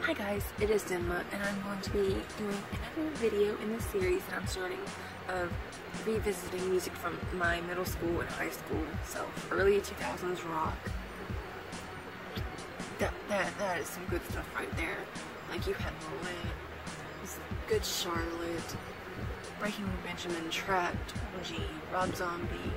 Hi guys, it is Denma, and I'm going to be doing another video in the series that I'm starting of revisiting music from my middle school and high school. So early 2000s rock. That is some good stuff right there. Like you had Roulette, Good Charlotte, Breaking Benjamin, Trapped, Orgy, Rob Zombie,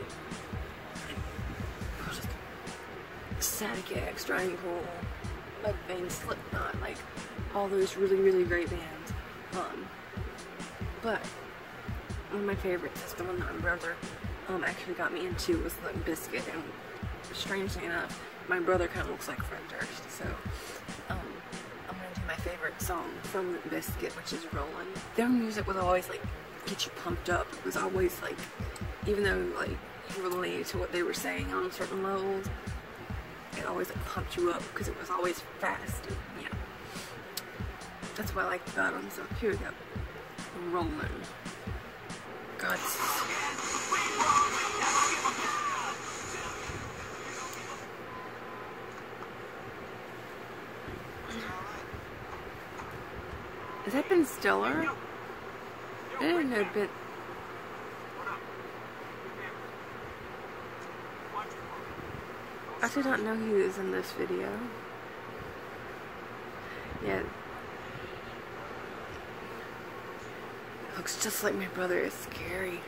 Static X, Triangle, Mudvayne, Slipknot, like all those really great bands. But one of my favorites, the one that my brother actually got me into, was Limp Bizkit, and strangely enough, my brother kind of looks like Fred Durst, so I'm gonna do my favorite song from Limp Bizkit, which is Rollin'. Their music was always like get you pumped up. It was always like, even though like you related to what they were saying on certain levels, it always like pumped you up because it was always fast. And, yeah, that's what I liked about them. So here we go, Rollin'. God. Has that Ben Stiller? I didn't know Ben. I did not know he was in this video. Yeah. Looks just like my brother. It's scary.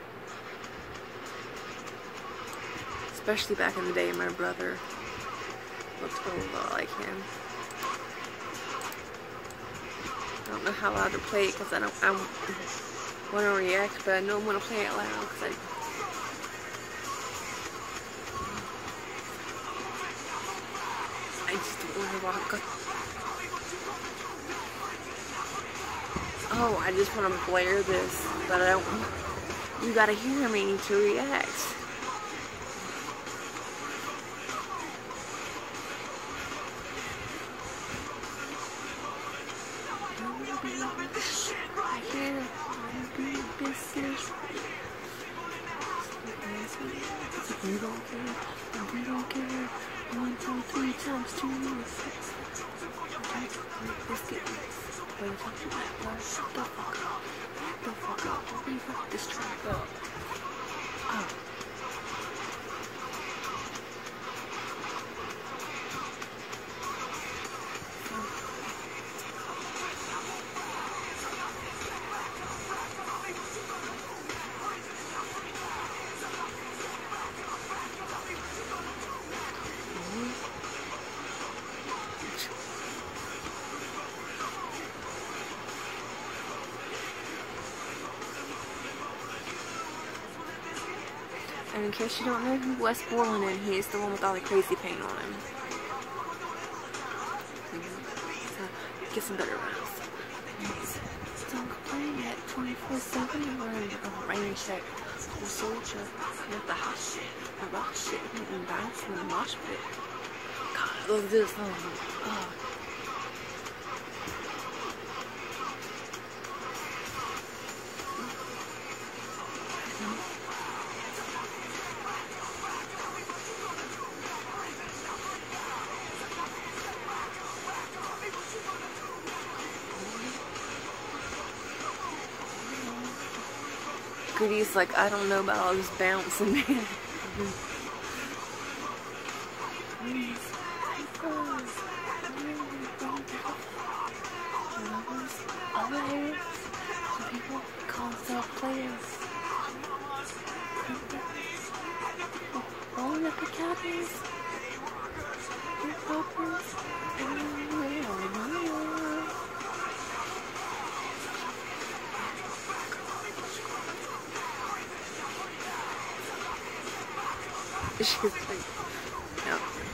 Especially back in the day, my brother looked a lot like him. I don't know how loud to play it because I want to react, but I know I'm going to play it loud because I just don't want to rock. Oh, I just want to blare this, but I don't. You gotta hear me to react. You don't care, and we don't care. 1, 2, 3 times 2 is 6. Biscuit mix. Wait, shut the fuck up. Shut the fuck up. We fuck this track up. Oh. And in case you don't know who Wes Borland is, he is the one with all the crazy paint on him. So, get some better rounds. Don't play at 24/7 or rain check. The soldier with the hot shit, the rock shit, and bounce in the mosh pit. God, I love this song. Oh. Goody's like, I don't know about all this bouncing, man. People call themselves players. Rolling up the cabins. She's like, no.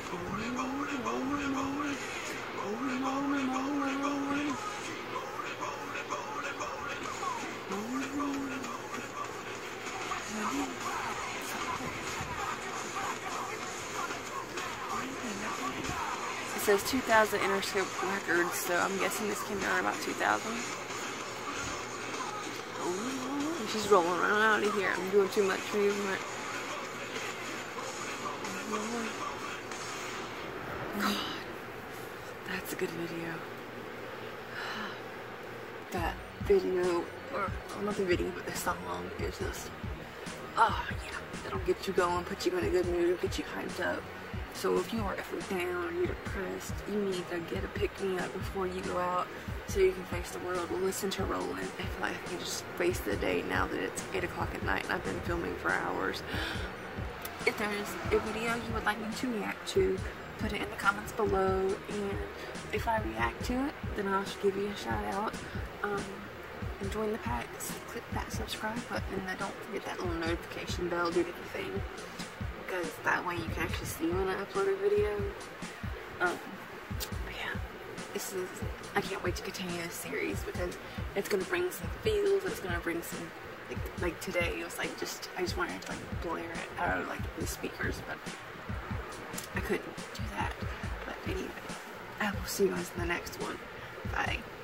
It says 2000 Interscope Records, so I'm guessing this came out about 2000. Ooh, she's rolling around out of here. I'm doing too much movement. God, that's a good video. that video, or not the video, but the song is just, oh yeah, it'll get you going, put you in a good mood, get you hyped up. So if you are ever down or you're depressed, you need to get a pick-me-up before you go out so you can face the world. Listen to Rollin'. I feel like I can just face the day now that it's 8 o'clock at night and I've been filming for hours. If there's a video you would like me to react to, put it in the comments below, and if I react to it, then I'll give you a shout out. And join the pack, click that subscribe button, and don't forget that little notification bell, do the thing, because that way you can actually see when I upload a video. But yeah, I can't wait to continue this series because it's gonna bring some feels, it's gonna bring some, like today, it was like I just wanted to like blare it out of like the speakers, but I couldn't do that. But anyway, I will see you guys in the next one. Bye.